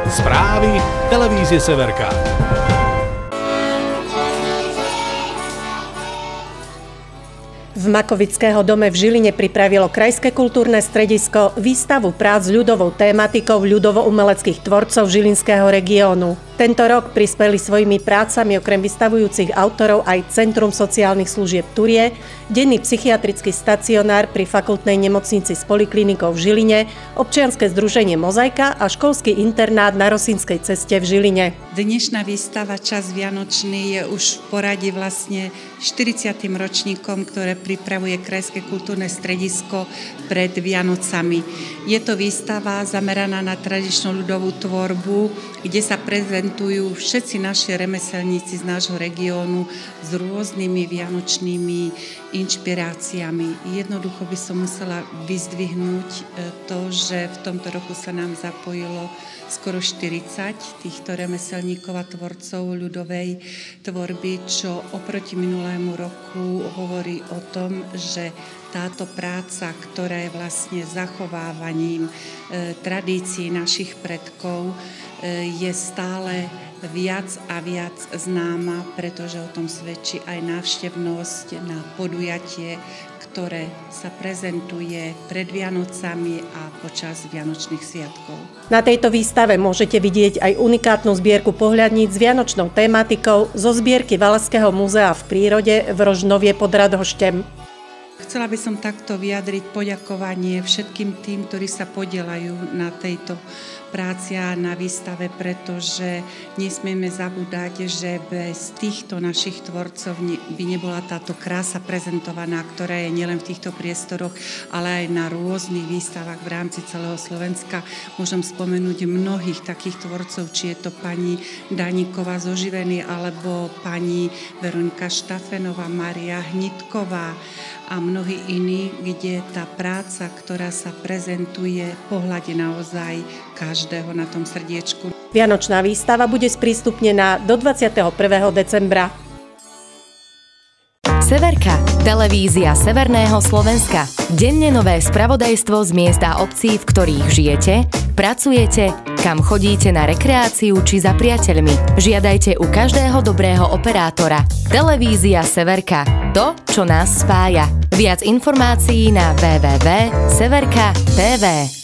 Správy televízie Severka. V Makovického dome v Žiline pripravilo Krajské kultúrne stredisko výstavu prác s ľudovou tématikou ľudovo-umeleckých tvorcov žilinského regiónu. Tento rok prispeli svojimi prácami okrem vystavujúcich autorov aj Centrum sociálnych služieb Turie, denný psychiatrický stacionár pri fakultnej nemocnici s poliklinikou v Žiline, občianske združenie Mozaika a školský internát na Rosínskej ceste v Žiline. Dnešná výstava Čas vianočný je už v poradí vlastne 40. ročníkom, ktoré pripravuje Krajské kultúrne stredisko pred Vianocami. Je to výstava zameraná na tradičnú ľudovú tvorbu, kde sa prezentujú všetci naši remeselníci z nášho regiónu s rôznymi vianočnými inšpiráciami. Jednoducho by som musela vyzdvihnúť to, že v tomto roku sa nám zapojilo skoro 40 týchto remeselníkov a tvorcov ľudovej tvorby, čo oproti minulému roku hovorí o tom, že táto práca, ktorá je vlastne zachovávaním tradícií našich predkov, je stále viac a viac známa, pretože o tom svedčí aj návštevnosť na podujatie, ktoré sa prezentuje pred Vianocami a počas Vianočných sviatkov. Na tejto výstave môžete vidieť aj unikátnu zbierku pohľadníc s vianočnou tématikou zo zbierky Valašského múzea v prírode v Rožnovie pod Radhoštem. Chcela by som takto vyjadriť poďakovanie všetkým tým, ktorí sa podieľajú na tejto práci a na výstave, pretože nesmieme zabúdať, že bez týchto našich tvorcov by nebola táto krása prezentovaná, ktorá je nielen v týchto priestoroch, ale aj na rôznych výstavách v rámci celého Slovenska. Môžem spomenúť mnohých takých tvorcov, či je to pani Daníková zo Živeny, alebo pani Veronika Štafenová, Mária Hnitková a mnohí iní, kde tá práca, ktorá sa prezentuje, pohľadí naozaj každého na tom srdiečku. Vianočná výstava bude sprístupnená do 21. decembra. Severka, televízia Severného Slovenska. Denne nové spravodajstvo z miesta obcí, v ktorých žijete, pracujete, kam chodíte na rekreáciu či za priateľmi. Žiadajte u každého dobrého operátora. Televízia Severka. To, čo nás spája. Viac informácií na www.severka.tv.